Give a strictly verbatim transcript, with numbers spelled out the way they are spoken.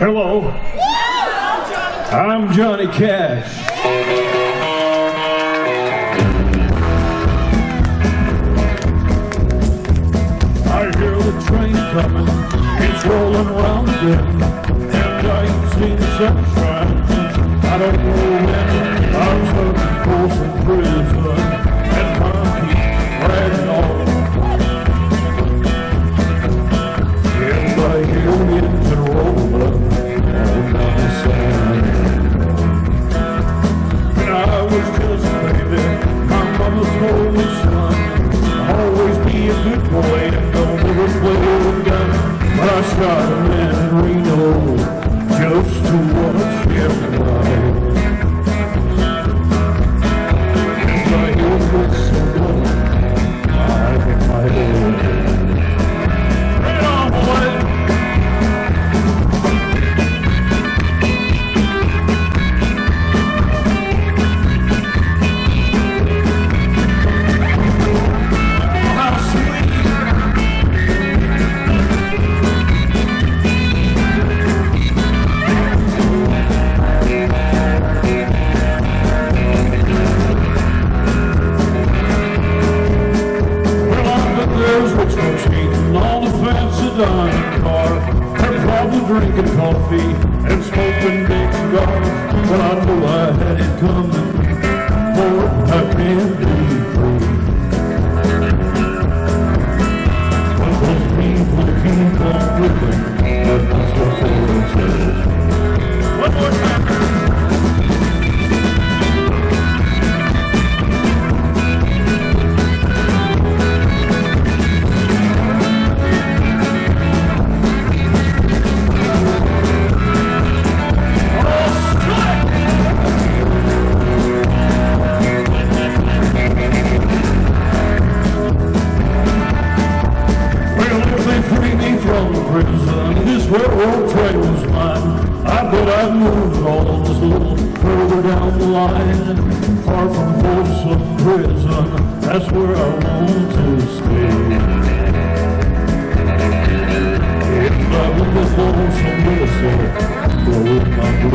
Hello, I'm Johnny Cash. I hear the train coming, it's rolling around again, and I ain't seen the sunshine. I don't know when I'm stuck in Folsom prison, and time keeps dragging on. And I hear the engine rolling all down the sand. And I was just a baby, my mama told me, son, always be a good boy and don't ever play with a gun. But I shot a man in Reno just to watch him die. And I hear the someone I in my head. Bring it on, boy! Dining car, and probably drinking coffee and smoking big cigars. But I knew I had it coming, boy, I can't be free. But those people keep on living, and that's what they say. One more time. Prison, this railroad train was mine. I bet I'd move on just a little further down the line. Far from Folsom prison, that's where I want to stay. And I live in Folsom, Minnesota, where my